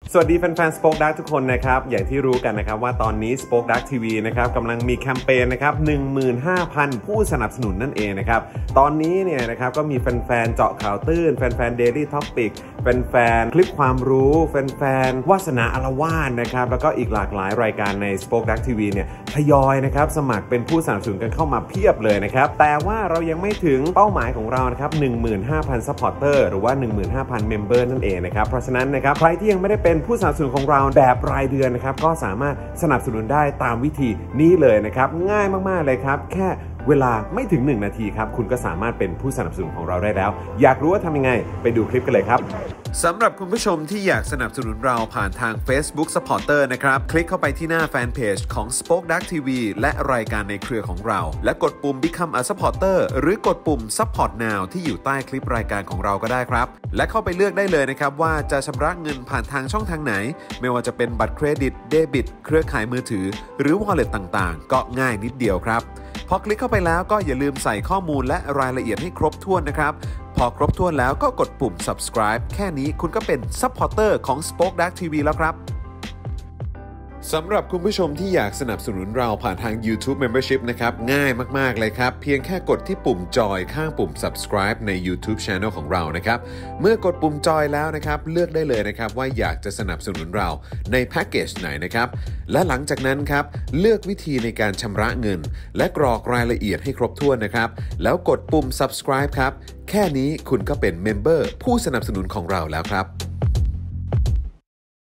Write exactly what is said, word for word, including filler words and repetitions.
สวัสดีแฟนๆ Spoke Dark ทุกคนนะครับอย่างที่รู้กันนะครับว่าตอนนี้ Spoke Dark ที วี นะครับกำลังมีแคมเปญนะครับ หนึ่งหมื่นห้าพัน ผู้สนับสนุนนั่นเองนะครับตอนนี้เนี่ยนะครับก็มีแฟนๆเจาะข่าวตื้นแฟนๆ Daily Topic แฟนๆคลิปความรู้แฟนๆวาสนาอารวาสนะครับแล้วก็อีกหลากหลายรายการใน Spoke Dark ที วี เนี่ยทยอยนะครับสมัครเป็นผู้สนับสนุนกันเข้ามาเพียบเลยนะครับแต่ว่าเรายังไม่ถึงเป้าหมายของเรานะครับ หนึ่งหมื่นห้าพัน ซัพพอร์เตอร์หรือว่า หนึ่งหมื่นห้าพัน เมมเบอร์นั่นเองนะครับเพราะฉะนั้นนะครับใครที่ยังไม่ได้เป็นผู้สนับสนุนของเราแบบรายเดือนนะครับก็สามารถสนับสนุนได้ตามวิธีนี้เลยนะครับง่ายมากๆเลยครับแค่เวลาไม่ถึงหนึ่งนาทีครับคุณก็สามารถเป็นผู้สนับสนุนของเราได้แล้วอยากรู้ว่าทำยังไงไปดูคลิปกันเลยครับสำหรับคุณผู้ชมที่อยากสนับสนุนเราผ่านทาง Facebook Supporter นะครับคลิกเข้าไปที่หน้าแฟนเพจของ Spoke Dark ที วี และรายการในเครือของเราและกดปุ่ม Become a Supporter หรือกดปุ่ม Support Now ที่อยู่ใต้คลิปรายการของเราก็ได้ครับและเข้าไปเลือกได้เลยนะครับว่าจะชำระเงินผ่านทางช่องทางไหนไม่ว่าจะเป็นบัตรเครดิตเดบิตเครือข่ายมือถือหรือ Wallet ต่างๆก็ง่ายนิดเดียวครับพอคลิกเข้าไปแล้วก็อย่าลืมใส่ข้อมูลและรายละเอียดให้ครบถ้วนนะครับพอครบถ้วนแล้วก็กดปุ่ม Subscribe แค่นี้คุณก็เป็น Supporter ของ Spoke Dark ที วี แล้วครับสำหรับคุณผู้ชมที่อยากสนับสนุนเราผ่านทาง YouTube Membership นะครับง่ายมากๆเลยครับเพียงแค่กดที่ปุ่มจอยข้างปุ่ม Subscribe ใน YouTube Channel ของเรานะครับเมื่อกดปุ่มจอยแล้วนะครับเลือกได้เลยนะครับว่าอยากจะสนับสนุนเราในแพ็กเกจไหนนะครับและหลังจากนั้นครับเลือกวิธีในการชำระเงินและกรอกรายละเอียดให้ครบถ้วนนะครับแล้วกดปุ่ม Subscribe ครับแค่นี้คุณก็เป็นเมมเบอร์ผู้สนับสนุนของเราแล้วครับ